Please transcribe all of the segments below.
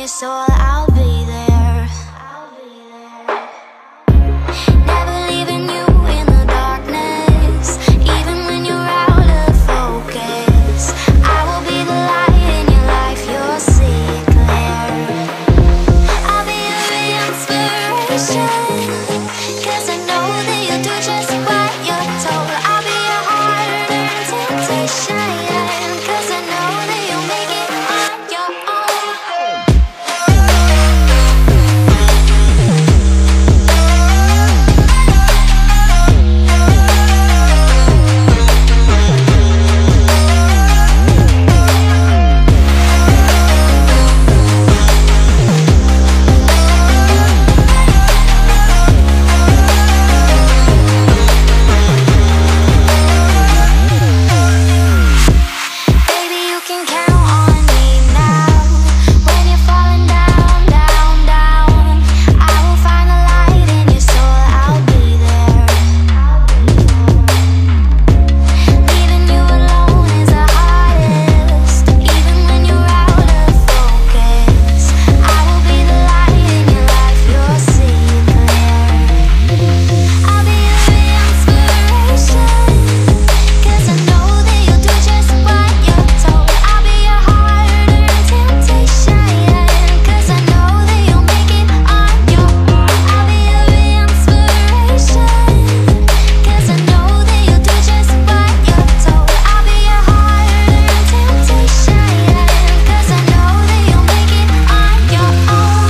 your soul, I'll be there. Never leaving you in the darkness, even when you're out of focus. I will be the light in your life, you'll see it clear. I'll be your inspiration, 'cause I know that you'll do just what you're told. I'll be your hard-earned temptation, 'cause I know that you'll make it on your own. Baby, you can count on me now. When you're falling down, down, down, I will find the light in your soul, I'll be there. Leaving you alone is the hardest, even when you're out of focus. I will be the light in your life, you'll see it clear. I'll be your inspiration, 'cause I know that you'll do just what you're told. I'll be your hard-earned temptation, 'cause I know that you'll make it on your own. I'll be your inspiration, 'cause I know that you'll do just what you're told. I'll be your hard-earned temptation, 'cause I know that you'll make it on your own.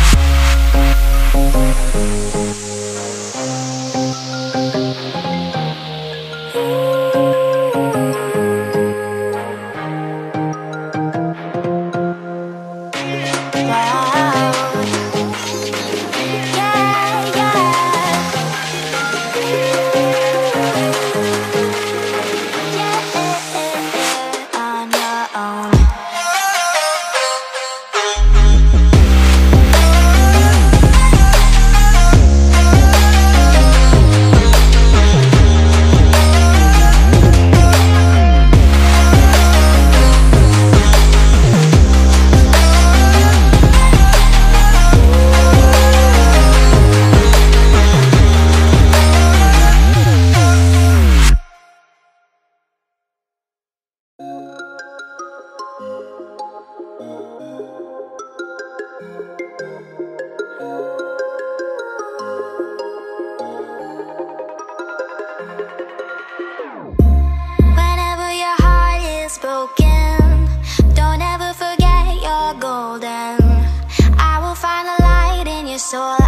Whenever your heart is broken, don't ever forget you're golden. I will find the light in your soul,